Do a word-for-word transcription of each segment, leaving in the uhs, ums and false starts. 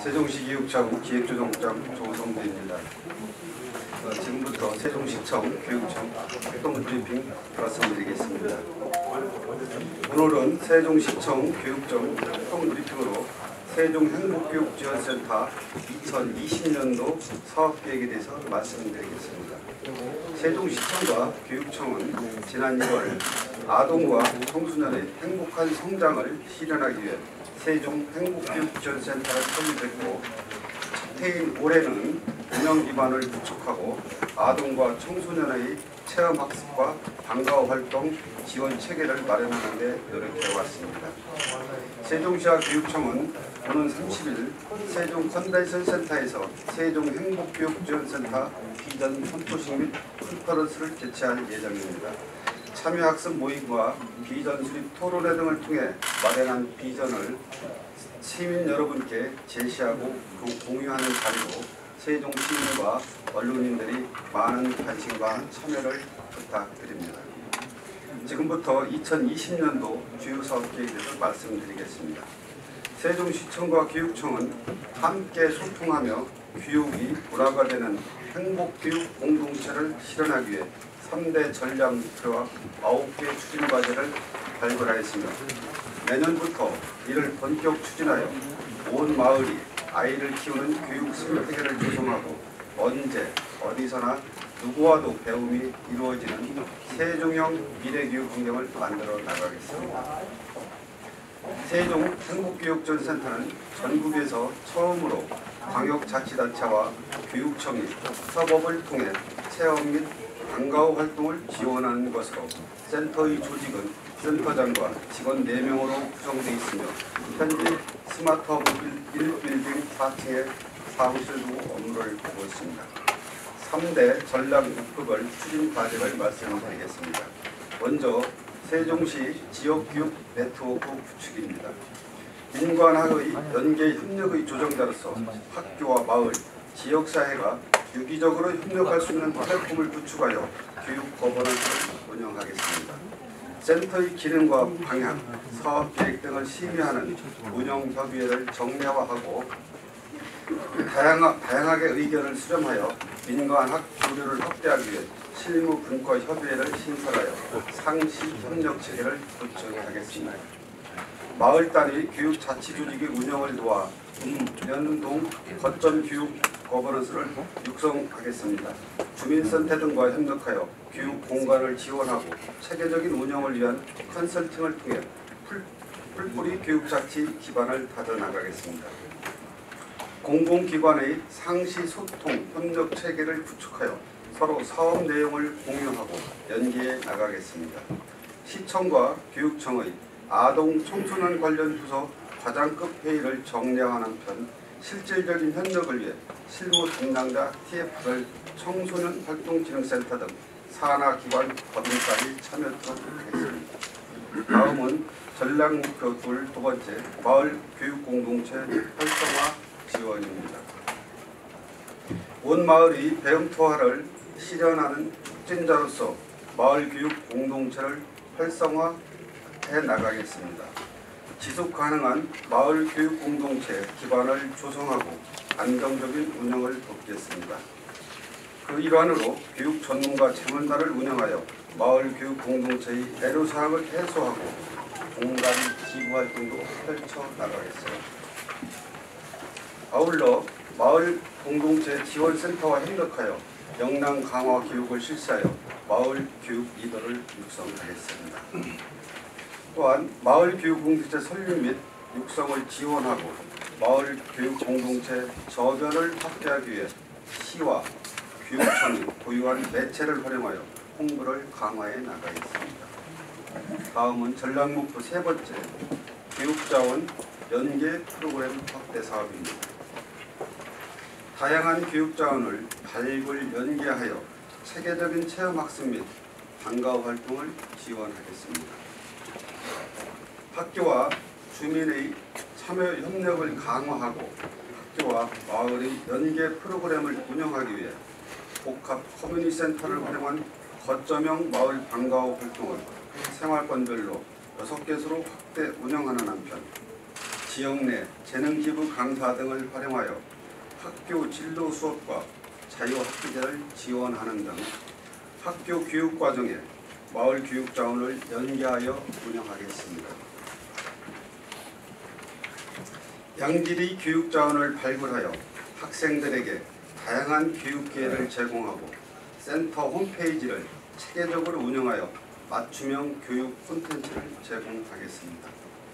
세종시 교육청 기획조정장 조성대입니다. 어, 지금부터 세종시청 교육청 활동 브리핑 말씀드리겠습니다. 오늘은 세종시청 교육청 활동 브리핑으로 세종행복교육지원센터 이천이십 년도 사업계획에 대해서 말씀드리겠습니다. 세종시청과 교육청은 지난 일월 아동과 청소년의 행복한 성장을 실현하기 위해 세종행복교육지원센터를 설립했고, 첫 해인 올해는 운영 기반을 구축하고 아동과 청소년의 체험학습과 방과후 활동 지원 체계를 마련하는 데 노력해왔습니다. 세종시와 교육청은 오는 삼십 일 세종 컨벤션 센터에서 세종행복교육지원센터 비전 선포식 및 컨퍼런스를 개최할 예정입니다. 참여학습 모임과 비전 수립 토론회 등을 통해 마련한 비전을 시민 여러분께 제시하고 공유하는 자리로 세종 시민과 언론인들이 많은 관심과 참여를 부탁드립니다. 지금부터 이천이십 년도 주요 사업계획에 대해서 말씀드리겠습니다. 세종시청과 교육청은 함께 소통하며 교육이 문화가 되는 행복교육 공동체를 실현하기 위해 삼 대 전략 목표와 아홉 개 추진 과제를 발굴하였으며, 내년부터 이를 본격 추진하여 온 마을이 아이를 키우는 교육 생태계를 조성하고 언제 어디서나 누구와도 배움이 이루어지는 세종형 미래교육 환경을 만들어 나가겠습니다. 세종행복교육지원센터는 전국에서 처음으로 광역자치단체와 교육청이 협업을 통해 체험 및 방과후 활동을 지원하는 것으로, 센터의 조직은 센터장과 직원 네 명으로 구성되어 있으며 현재 스마트허브 일 빌딩 사 층에 사무실 두고 업무를 하고 있습니다. 삼 대 전략 목표별 추진 과제를 말씀드리겠습니다. 먼저 세종시 지역교육 네트워크 구축입니다. 민관학의 연계 협력의 조정자로서 학교와 마을, 지역사회가 유기적으로 협력할 수 있는 플랫폼을 구축하여 교육 거버넌스를 운영하겠습니다. 센터의 기능과 방향, 사업계획 등을 심의하는 운영협의회를 정례화하고 다양하, 다양하게 의견을 수렴하여 민관학 교류를 확대하기 위해 실무 분과 협의회를 신설하여 상시 협력 체계를 구축하겠습니다. 마을 단위 교육 자치 조직의 운영을 도와 연동 거점 교육 거버넌스를 육성하겠습니다. 주민센터 등과 협력하여 교육 공간을 지원하고 체계적인 운영을 위한 컨설팅을 통해 풀, 풀뿌리 교육 자치 기반을 다져나가겠습니다. 공공기관의 상시 소통 협력 체계를 구축하여 서로 사업 내용을 공유하고 연계해 나가겠습니다. 시청과 교육청의 아동 청소년 관련 부서 과장급 회의를 정례하는 한편, 실질적인 협력을 위해 실무 담당자 티에프를 청소년 활동진흥센터 등 산하기관 법인까지 참여토록 하겠습니다. 다음은 전략 목표 둘, 두 번째, 마을 교육 공동체 활성화 지원입니다. 온 마을이 배움투하를 실현하는 촉진자로서 마을 교육 공동체를 활성화해 나가겠습니다. 지속 가능한 마을 교육 공동체 기반을 조성하고 안정적인 운영을 돕겠습니다. 그 일환으로 교육 전문가 체험단을 운영하여 마을 교육 공동체의 애로사항을 해소하고 공간 기부 활동도 펼쳐 나가겠습니다. 아울러 마을 공동체 지원센터와 협력하여 역량 강화 교육을 실시하여 마을 교육 리더를 육성하겠습니다. 또한 마을 교육 공동체 설립 및 육성을 지원하고 마을 교육 공동체 저변을 확대하기 위해 시와 교육청이 보유한 매체를 활용하여 홍보를 강화해 나가겠습니다. 다음은 전략 목표 세 번째, 교육자원 연계 프로그램 확대 사업입니다. 다양한 교육자원을 발굴 연계하여 체계적인 체험학습 및 방과후 활동을 지원하겠습니다. 학교와 주민의 참여 협력을 강화하고 학교와 마을의 연계 프로그램을 운영하기 위해 복합 커뮤니티 센터를 활용한 거점형 마을 방과후 활동을 생활권별로 여섯 개소로 확대 운영하는 한편, 지역 내 재능기부 강사 등을 활용하여 학교 진로 수업과 자유학기제를 지원하는 등 학교 교육과정에 마을교육자원을 연계하여 운영하겠습니다. 양질의 교육자원을 발굴하여 학생들에게 다양한 교육 기회를 제공하고 센터 홈페이지를 체계적으로 운영하여 맞춤형 교육 콘텐츠를 제공하겠습니다.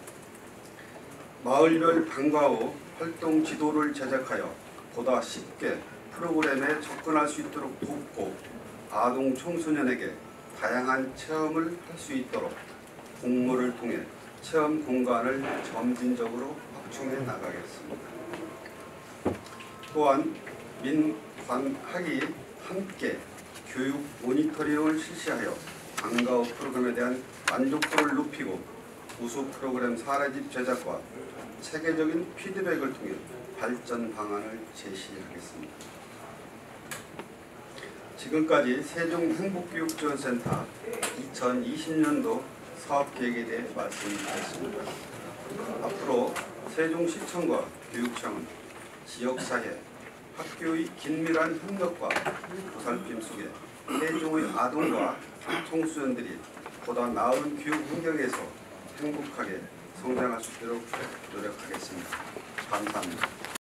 마을별 방과 후 활동 지도를 제작하여 보다 쉽게 프로그램에 접근할 수 있도록 돕고 아동 청소년에게 다양한 체험을 할 수 있도록 공모를 통해 체험 공간을 점진적으로 확충해 나가겠습니다. 또한 민관학이 함께 교육 모니터링을 실시하여 방과 후 프로그램에 대한 만족도를 높이고 우수 프로그램 사례집 제작과 체계적인 피드백을 통해 발전 방안을 제시하겠습니다. 지금까지 세종행복교육지원센터 이천이십 년도 사업계획에 대해 말씀드렸습니다. 앞으로 세종시청과 교육청은 지역사회, 학교의 긴밀한 협력과 보살핌 속에 세종의 아동과 청소년들이 보다 나은 교육 환경에서 행복하게 성장할 수 있도록 노력하겠습니다. 감사합니다.